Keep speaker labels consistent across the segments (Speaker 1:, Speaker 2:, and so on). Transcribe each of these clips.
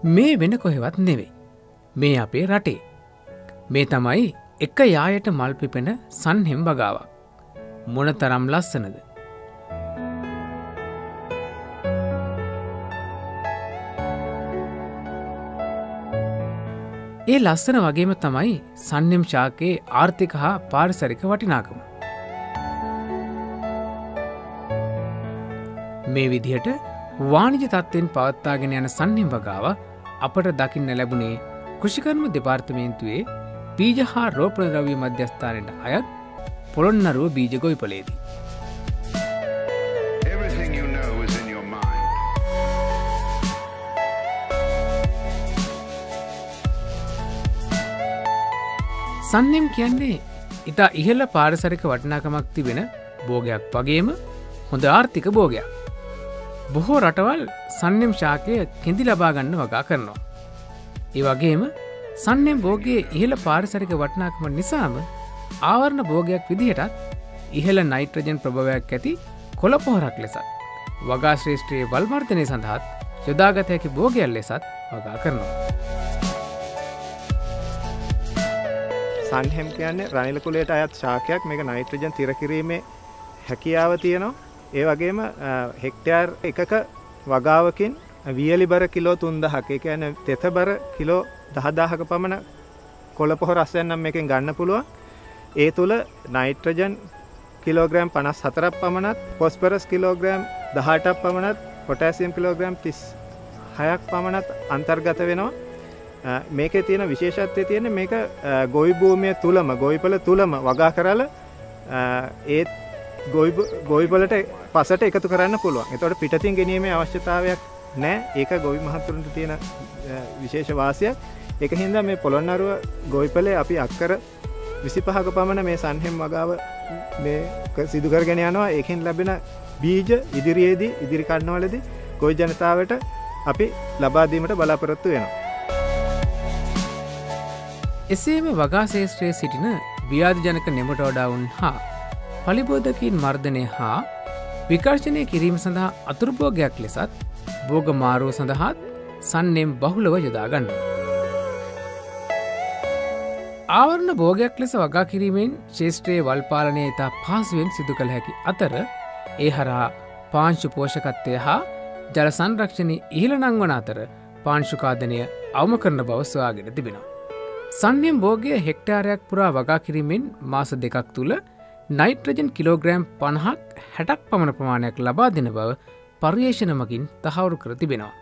Speaker 1: මේ වෙන කොහෙවත් නෙවෙයි. මේ අපේ රටේ. මේ තමයි එක යායට මල් පිපෙන සන්හෙම් වගාවක්. මොනතරම් ලස්සනද? ඒ ලස්සන වගේම තමයි සන්හෙම් ශාකයේ ආර්ථික හා පාරිසරික වටිනාකම. මේ විදිහට වාණිජ තත්ත්වෙන් පවත්වාගෙන යන සන්හෙම් වගාව අපට දකින්න ලැබුණේ කෘෂිකර්ම දෙපාර්තමේන්තුවේ බීජ හා රෝපණ ද්‍රව්‍ය මධ්‍යස්ථානයට අයත් පොළොන්නරුව බීජ ගොවිපළේදී. සන්හෙම් කියන්නේ ඉතා ඉහළ පාරිසරික වටිනාකමක් තිබෙන භෝගයක් වගේම හොඳ ආර්ථික භෝගයක්. බොහෝ රටවල් සන්හෙම් ශාකය කෙඳි ලබා ගන්න වගා කරනවා. ඒ වගේම සන්හෙම් භෝගයේ ඉහළ පාරිසරික වටිනාකම නිසාම ආවරණ භෝගයක් විදිහටත් ඉහළ නයිට්‍රජන් ප්‍රභවයක් ඇති කොළ පොහොරක් ලෙසත් වගා ශ්‍රේෂ්ඨයේ වල්මර්ධනය සඳහාත් යොදාගත හැකි භෝගයක් ලෙසත් වගා කරනවා.
Speaker 2: සන්හෙම් කියන්නේ රනිල කුලයට අයත් ශාකයක්. මේක නයිට්‍රජන් තිර කිරීමේ හැකියාව තියෙනවා. ඒ වගේම හෙක්ටයාර් එකක වගාවකින් වියලි බර කිලෝ 3000ක, ඒ කියන්නේ තෙත බර කිලෝ 10000ක පමණ කොළ පොහොර රසයන් නම් මේකෙන් ගන්න පුළුවන්. ඒ තුල නයිට්‍රජන් කිලෝග්‍රෑම් 54ක් පමණත්, ෆොස්ෆරස් කිලෝග්‍රෑම් 18ක් පමණත්, පොටෑසියම් කිලෝග්‍රෑම් 36ක් පමණත් අන්තර්ගත වෙනවා. මේකේ තියෙන විශේෂත්වය තියෙන්නේ මේක ගොවි භූමිය තුලම, ගොවිපළ තුලම වගා කරලා ඒ ගොවිපළට පසට එකතු කරන්න පුළුවන්. ඒතකොට පිටතින් ගෙනීමේ අවශ්‍යතාවයක් නැහැ. ඒක ගොවි මහතුරුන්ට තියෙන විශේෂ වාසියක්. ඒක හින්දා මේ පොළොන්නරුව ගොවිපළේ අපි අක්කර 25ක පමණ මේ සන්හෙම් වගාව මේ සිදු කරගෙන යනවා. ඒකෙන් ලැබෙන බීජ ඉදිරියේදී ඉදිරි කන්නවලදී ගොවි ජනතාවට අපි ලබා දීමට බලාපොරොත්තු වෙනවා.
Speaker 1: එසේම වගා ශේෂ්ත්‍රයේ සිටින ව්‍යාධිජනක නෙමටෝඩාවුන් හා පලිබෝධකීන් මර්ධනය හා විකර්ශනය කිරීම සඳහා අතුරුභෝගයක් ලෙසත් භෝග මාරුව සඳහාත් සන්හෙම් බහුලව යොදා ගන්නවා. ආවරණ භෝගයක් ලෙස වගා කිරීමෙන් ශේෂ්ත්‍රයේ වල් පාලනය ඉතා පහසුවෙන් සිදු කළ හැකි අතර ඒ හරහා පාංශු පෝෂකත්වය හා ජල සංරක්ෂණය ඉහළ නංවන අතර පාංශුකාදනය අවම කරන බව සොයාගෙන තිබෙනවා. සන්හෙම් භෝගය හෙක්ටාරයක් පුරා වගා කිරීමෙන් මාස දෙකක් තුළ නයිට්‍රජන් කිලෝග්‍රෑම් 50ක් 60ක් පමණ ප්‍රමාණයක් ලබා දෙන බව පර්යේෂණ මගින් තහවුරු කර තිබෙනවා.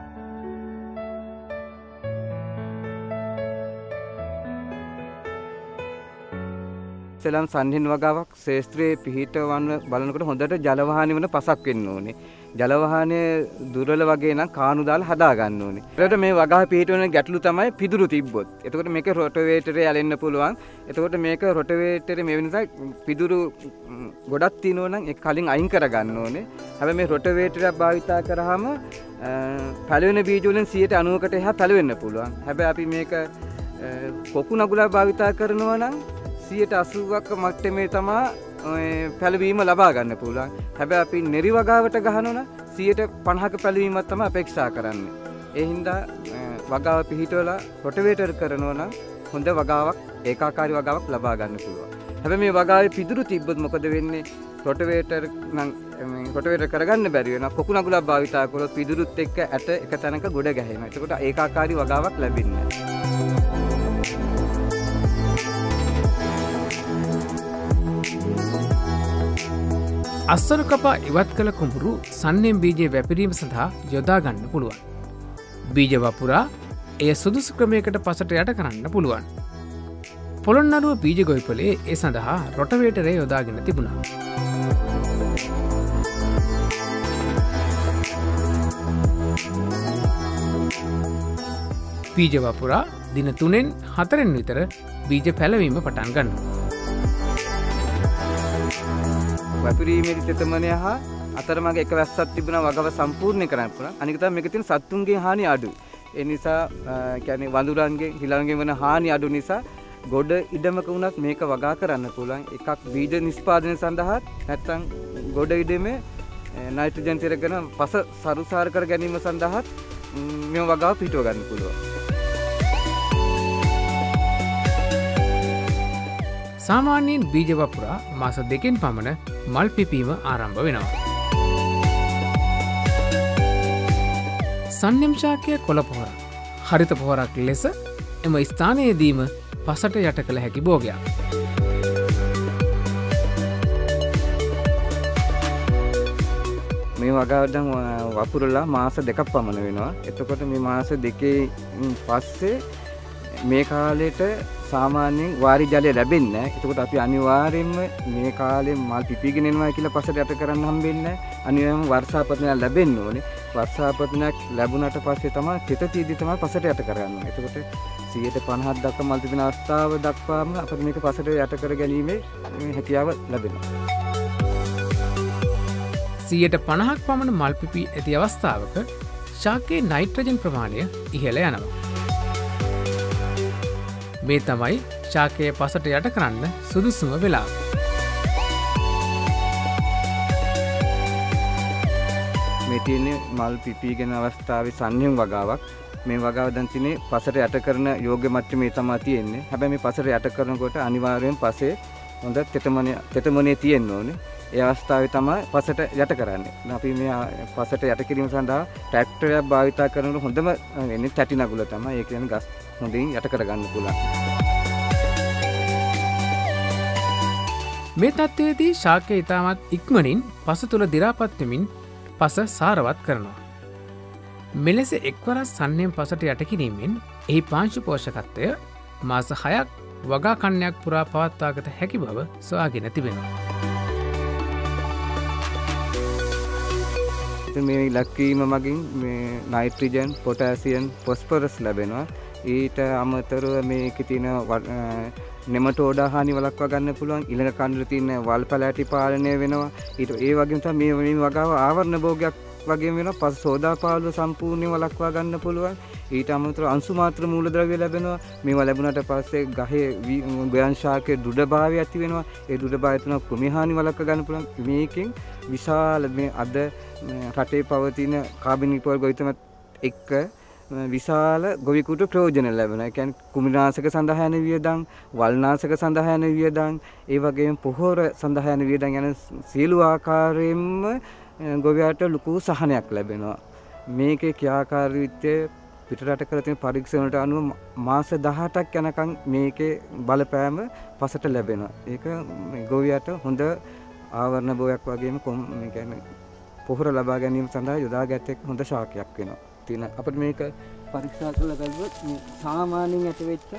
Speaker 3: සෙලම් සන්හෙම් වගාවක් ශේෂ්ත්‍රයේ පිහිටවන්න බලනකොට හොඳට ජලවාහන වන පසක් වෙන්න ඕනේ. ජලවාහනේ දුර්වල වගේ නම් කාණු දාලා හදා ගන්න ඕනේ. ඒකට මේ වගාව පිහිටවන ගැටලු තමයි පිදුරු තිබ්බොත්. එතකොට මේක රොටවේටරේ ඇලෙන්න පුළුවන්. එතකොට මේක රොටවේටරේ මේ නිසා පිදුරු ගොඩක් තියෙනවා නම් ඒක කලින් අයින් කර ගන්න ඕනේ. හැබැයි මේ රොටවේටරයක් භාවිතා කරාම පැලවෙන බීජ වලින් 90%කට එහා පැලවෙන්න පුළුවන්. හැබැයි අපි මේක කොකු නගුලා භාවිතා කරනවා නම් 80%ක මට්ටමේ තමයි පැලවීම ලබා ගන්න පුළුවන්. හැබැයි අපි නෙරි වගාවට ගහනවා 50%ක පැලවීමක් තමයි අපේක්ෂා කරන්නේ. ඒ හින්දා වගාව පිහිටවලා රොටවේටර් කරනවා නම් හොඳ වගාවක්, ඒකාකාරී වගාවක් ලබා ගන්න පුළුවන්. හැබැයි මේ වගාවේ පිදුරු තිබ්බොත් මොකද වෙන්නේ? රොටවේටර් නම් රොටවේටර් කරගන්න බැරි වෙනවා. කොකු නගුලා භාවිතා කරොත් පිදුරුත් එක්ක ඇට එක තැනක ගොඩ ගැහෙනවා. එතකොට ඒකාකාරී වගාවක් ලැබෙන්නේ නැහැ.
Speaker 1: අස්සරු කපා ඉවත් කළ කුඹුරු සන්හෙම් බීජයේ වැපිරීම සඳහා යොදා ගන්න පුළුවන්. බීජ වපුරා එය සුදුසු ක්‍රමයකට පසට යට කරන්න පුළුවන්. පොළොන්නරුව බීජ ගොවිපළේ ඒ සඳහා රොටවේටරේ යොදාගෙන තිබුණා. බීජ වපුරා දින 3න් 4න් විතර බීජ පැලවීම පටන් ගන්නවා.
Speaker 3: වැපිරීමේදී තෙතමනය හා අතරමඟ එක වැස්සක් තිබුණා වගාව සම්පූර්ණ කරන්න පුළුවන්. අනික තමයි මේක තියෙන සත්තුන්ගේ හානි අඩු. ඒ නිසා කියන්නේ වඳුරන්ගේ හිලන්ගේ වන හානි අඩු නිසා ගොඩ ඉඩමක වුණත් මේක වගා කරන්න පුළුවන්. එකක් බීජ නිෂ්පාදනය සඳහා නැත්නම් ගොඩ ඉඩමේ නයිට්‍රජන් තිරගෙන පස සරුසාර කර ගැනීම සඳහා මේ වගාව පිටව ගන්න පුළුවන්.
Speaker 1: සාමාන්‍යයෙන් බීජ වපුරා මාස 2කින් පමණ මල් පිපීම ආරම්භ වෙනවා. සන්නියම් ශාකය කොළ පොහොර හරිත පොහොරක් ලෙස එම ස්ථානයේදීම පසට යට කළ හැකි භෝගයක්.
Speaker 3: මේ වගාවදන් වපුරලා මාස 2ක් පමණ වෙනවා. එතකොට මේ මාස 2කින් පස්සේ මේ කාලෙට සාමාන්‍යයෙන් වාරි ජලය ලැබෙන්නේ නැහැ. එතකොට අපි අනිවාර්යයෙන්ම මේ කාලේ මල් පිපිගෙන එනවා කියලා පසට යට කරන්න හම්බෙන්නේ නැහැ. අනිවාර්යයෙන්ම වර්ෂාපතනයක් ලැබෙන්න ඕනේ. වර්ෂාපතනයක් ලැබුණාට පස්සේ තමයි තෙත තීදි තමයි පසට යට කරගන්න ඕනේ. එතකොට 50% දක්වා මල් පිපෙන අවස්ථාව දක්වාම අපිට මේක පසට යට කර ගැනීමේ හැකියාව ලැබෙනවා.
Speaker 1: 50% පමණ මල් පිපී ඇති අවස්ථාවක ශාකයේ නයිට්‍රජන් ප්‍රමාණය ඉහළ යනවා. මේ තමයි ශාකයේ පසට යට කරන්න සුදුසුම වෙලාව.
Speaker 3: මේ තියෙන්නේ මල් පිපීගෙන අවස්ථාවේ සන්නියම් වගාවක්. මේ වගාව දැන් තිනේ පසට යට කරන යෝග්‍ය මට්ටමේ තමයි තියෙන්නේ. හැබැයි මේ පසට යට කරනකොට අනිවාර්යයෙන් පසේ හොඳ තෙතමනේ තියෙන්න ඕනේ. ඒ අවස්ථාවේ තමයි පසට යට කරන්නේ. අපි මේ පසට යට කිරීම සඳහා ට්‍රැක්ටරයක් භාවිත කරනකොට හොඳම වෙන්නේ තැටි නගුල තමයි. ඒ කියන්නේ ගස් හොඳින් යට කරගන්න පුළුවන්.
Speaker 1: මේ තත්ත්වයේදී ශාකය ඉතාමත් ඉක්මනින් පස තුළ දිරාපත් වෙමින් පස සාරවත් කරනවා. මෙලෙස එක්වර සන්නියම් පසට යට කිරීමෙන් එහි පාංශු පෝෂකත්වය මාස 6ක් වගා කන්නයක් පුරා පවත්වාගත හැකි බව සොයාගෙන තිබෙනවා.
Speaker 3: මේ ඉලක්කීම මගින් මේ නයිට්‍රජන්, පොටෑසියම්, ෆොස්ෆරස් ලැබෙනවා. ඊට අමතරව මේකේ තියෙන නෙමටෝඩා හානි වළක්වා ගන්න පුළුවන්. ඊළඟ කන්දේ තියෙන වල් පැලෑටි පාලනය වෙනවා. ඊට ඒ වගේම තමයි මේ වගාව ආවරණ භෝගයක් වගේම වෙනවා. පස් සෝදාපාලුව සම්පූර්ණයෙන් වළක්වා ගන්න පුළුවන්. ඊට අමතරව අංශු මාත්‍ර මූලද්‍රව්‍ය ලැබෙනවා. මේවා ලැබුණාට පස්සේ ගහේ ගොයන් ශාකයේ දෘಢභාවය ඇති වෙනවා. ඒ දෘಢභාවය තුන කෘමි හානි වළක්වා ගන්න පුළුවන්. මේකෙන් විශාල මේ අද රටේ පවතින කාබනික පොල් ගොවිතමත් එක්ක විශාල ගොවිකුට ප්‍රයෝජන ලැබෙනවා. ඒ කියන්නේ කුමිනාශක සඳහා යන වියදම්, වල්නාශක සඳහා යන වියදම්, ඒ වගේම පොහොර සඳහා යන වියදම් යන සියලු ආකාරයෙන්ම ගොවියාට ලොකු සහනයක් ලැබෙනවා. මේකේ ක්‍රියාකාරීත්වය පිටරට කර තියෙන පරීක්ෂණ වලට අනුව මාස 18ක් යනකම් මේකේ බලපෑම පසට ලැබෙනවා. ඒක ගොවියාට හොඳ ආවරණ බෝයක් වගේම මේ කියන්නේ පොහොර ලබා ගැනීම සඳහා යොදාගත් එක් හොඳ ශාකයක් වෙනවා. තියෙන අපිට මේක පරීක්ෂා කරලා බලුවොත් මේ සාමාන්‍යයෙන් ඇති වෙච්ච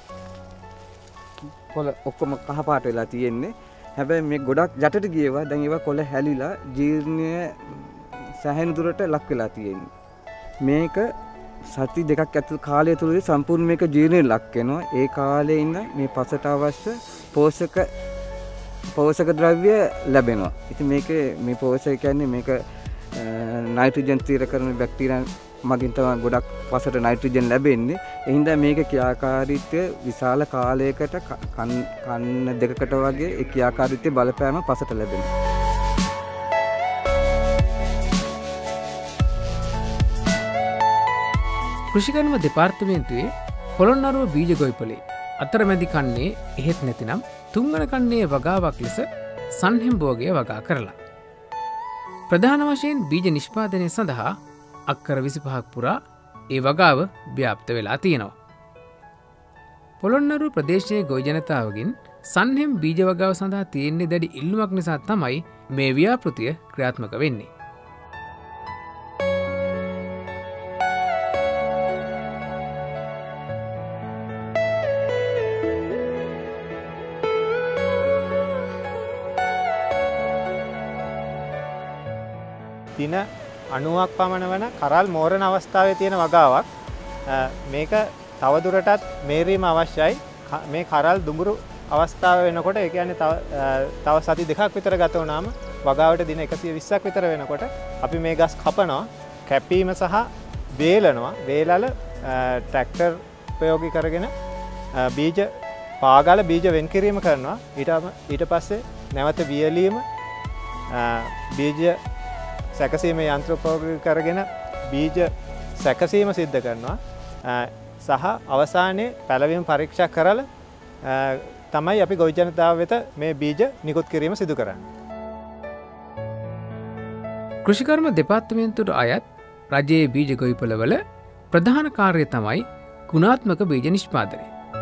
Speaker 3: කොළ ඔක්කොම කහ පාට වෙලා තියෙන්නේ. හැබැයි මේ ගොඩක් යටට ගියවා දැන් ඒවා කොළ හැලිලා ජීර්ණය සැහැණු දුරට ලක් වෙලා තියෙන්නේ. මේක සති දෙකක් ඇතුළත කාලය තුලදී සම්පූර්ණ මේක ජීර්ණය ලක් වෙනවා. ඒ කාලේ ඉන්න මේ පසට අවශ්‍ය පෝෂක ද්‍රව්‍ය ලැබෙනවා. ඉතින් මේකේ මේ පෝෂක කියන්නේ මේක නයිට්‍රජන් තීර කරන බැක්ටීරියා මගින් තමයි ගොඩක් පසට නයිට්‍රජන් ලැබෙන්නේ. ඒ හින්දා මේක ක්‍රියාකාරීත්වය විශාල කාලයකට කන්න දෙකකට වගේ ඒ ක්‍රියාකාරීත්වය බලපෑම පසට ලැබෙනවා.
Speaker 1: කෘෂිකර්ම දෙපාර්තමේන්තුවේ පොළොන්නරුව බීජ ගොවිපලේ අතරමැදි කන්නේ එහෙත් නැතිනම් තුන්වන කන්නේ වගාවක් ලෙස සන්හිම් භෝගය වගා කරලා. ප්‍රධාන වශයෙන් බීජ නිෂ්පාදනය සඳහා අක්කර 25ක් පුරා ඒ වගාව ව්‍යාප්ත වෙලා තියෙනවා. පොළොන්නරුව ප්‍රදේශයේ ගොවි ජනතාවගෙන් සන්හිම් බීජ වගාව සඳහා තියෙන්නේ දැඩි ඉල්ලුමක් නිසා තමයි මේ ව්‍යාපෘතිය ක්‍රියාත්මක වෙන්නේ.
Speaker 2: දින 90ක් පමණ වන කරල් මෝරණ අවස්ථාවේ තියෙන වගාවක්. මේක තවදුරටත් මේරීම අවශ්‍යයි. මේ කරල් දුඹුරු අවස්ථාව වෙනකොට ඒ කියන්නේ තව සති දෙකක් විතර ගත වුණාම වගාවට දින 120ක් විතර වෙනකොට අපි මේ ගස් කපනවා, කැපීම සහ වේලනවා. වේලල ට්‍රැක්ටර් ප්‍රයෝගී කරගෙන බීජ පාගල බීජ වෙන් කිරීම කරනවා. ඊට පස්සේ නැවත වියලීම බීජ සැකසීමේ යන්ත්‍ර ප්‍රයෝග කරගෙන බීජ සැකසීම සිද්ධ කරනවා. සහ අවසානයේ පැලවීම පරීක්ෂා කරලා තමයි අපි ගොවි ජනතාව වෙත මේ බීජ නිකුත් කිරීම සිදු කරන්නේ.
Speaker 1: කෘෂිකර්ම දෙපාර්තමේන්තුවට අයත් රජයේ බීජ ගොවිපළවල ප්‍රධාන කාර්යය තමයි ගුණාත්මක බීජ නිෂ්පාදනය.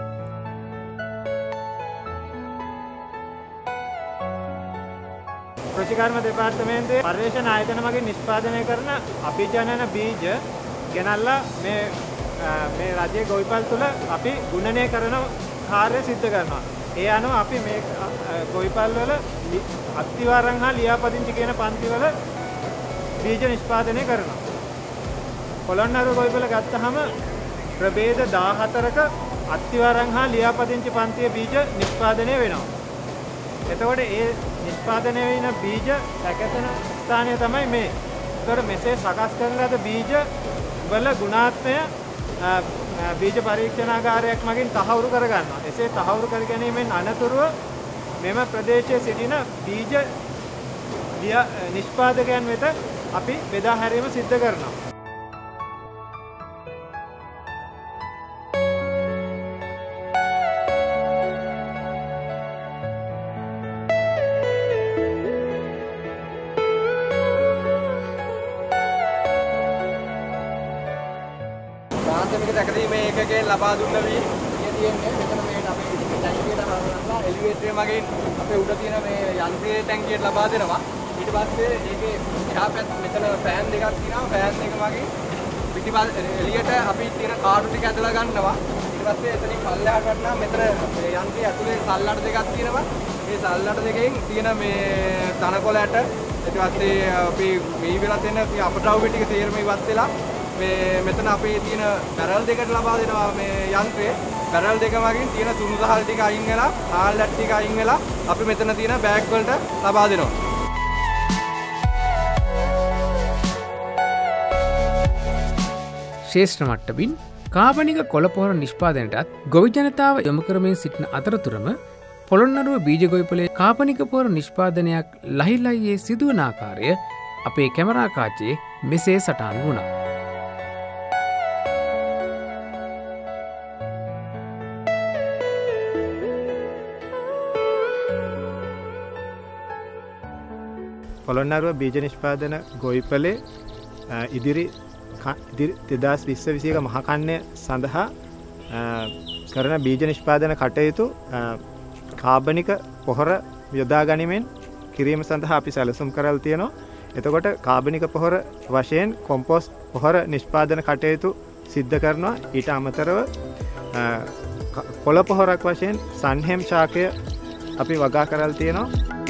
Speaker 2: කෘෂිකර්ම දෙපාර්තමේන්තුවේ පර්යේෂණ ආයතන මගින් නිෂ්පාදනය කරන අභිජනන බීජ ගෙනල්ලා මේ රජයේ ගොවිපළ තුල අපි ගුණනය කරන කාර්ය සිදු කරනවා. ඒ අනුව අපි මේ ගොවිපළ වල අත්තිවාරම් හා ලියාපදිංචි කියන පන්ති වල බීජ නිෂ්පාදනය කරනවා. පොළොන්නරුව ගොවිපළ ගත්තහම ප්‍රභේද 14ක අත්තිවාරම් හා ලියාපදිංචි පන්තියේ බීජ නිෂ්පාදනය වෙනවා. එතකොට ඒ නිෂ්පාදනය වෙන බීජ සැකසෙන ස්ථානය තමයි මේ. ඒතකොට මෙසේ සකස් කරන ලද බීජ වල ගුණාත්මය බීජ පරීක්ෂණාගාරයක් මගින් තහවුරු කර ගන්නවා. එසේ තහවුරු කර ගැනීමෙන් අනතුරුව මෙම ප්‍රදේශයේ සිටින බීජ නිෂ්පාදකයන් වෙත අපි බෙදා හැරීම සිද්ධ කරනවා.
Speaker 3: ප්‍රාථමික දැකීමේ ඒකකයෙන් ලබා දුන්න වී තියෙන්නේ මෙතන මේ අපේ ටැංකියට හරවලා එලිවේටර් මගින් අපේ උඩ තියෙන මේ යන්ත්‍රයේ ටැංකියට ලබා දෙනවා. ඊට පස්සේ ඒකේ එහා පැත්ත මෙතන ෆෑන් දෙකක් තියෙනවා. ෆෑන් දෙක මගින් පිටිපස්ස එළියට අපි තියෙන කාටු ටික ඇදලා ගන්නවා. ඊට පස්සේ එතනින් පල්ලෙහාට වටනවා. මෙතන මේ යන්ත්‍රයේ ඇතුලේ සල්ලඩ දෙකක් තියෙනවා. මේ සල්ලඩ දෙකෙන් තියෙන මේ තනකොළ ඇට ඊට පස්සේ අපි මේ වෙලා තියෙන අපද්‍රව්‍ය ටික තේරම ඉවත් වෙලා මේ මෙතන අපේ තියෙන බැරල් දෙකට ලබා දෙනවා මේ යන්ත්‍රය. බැරල් දෙක මගින් තියෙන තුණු දහල් ටික අයින් වෙලා ආල් ඇට් ටික අයින් වෙලා අපි මෙතන තියෙන බෑග් වලට ලබා දෙනවා.
Speaker 1: ශේෂ්ඨ මට්ටමින් කාබනික කොළ පොහොර නිෂ්පාදනයටත් ගොවි ජනතාව යොමු කරමින් සිටින අතරතුරම පොළොන්නරුව බීජ ගොවිපළේ කාබනික පොහොර නිෂ්පාදනයක් ලහිලයියේ සිදුවන ආකාරය අපේ කැමරා කාචයේ මෙසේ සටහන් වුණා.
Speaker 2: පොළොන්නරුව බීජ නිෂ්පාදන ගොවිපළේ ඉදිරි 2020 මහකන්නේ සඳහා කරන බීජ නිෂ්පාදන කටයුතු කාබනික පොහොර යොදා ගැනීමෙන් කිරීම සඳහා අපි සැලසුම් කරලා තියෙනවා. එතකොට කාබනික පොහොර වශයෙන් කොම්පෝස්ට් පොහොර නිෂ්පාදන කටයුතු සිද්ධ කරනවා. ඊට අමතරව කොළ පොහොරක් වශයෙන් සන්හෙම් ශාකය අපි වගා කරලා තියෙනවා.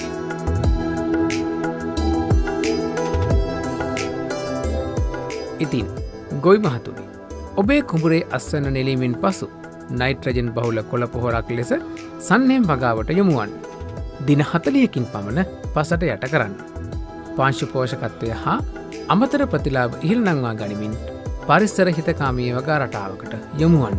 Speaker 1: ඉතින් ගොවි මහතුනි ඔබේ කුඹුරේ අස්වැන්න නෙලීමෙන් පසු නයිට්‍රජන් බහුල කොළ පොහොරක් ලෙස සන්හෙම් වගාවට යොමුවන්න. දින 40කින් පමණ පසට යට කරන්න. පාංශු පෝෂකත්වය හා අමතර ප්‍රතිලාභ ඉහළ නංවා ගනිමින් පරිසර හිතකාමී වගා රටාවකට යොමුවන්න.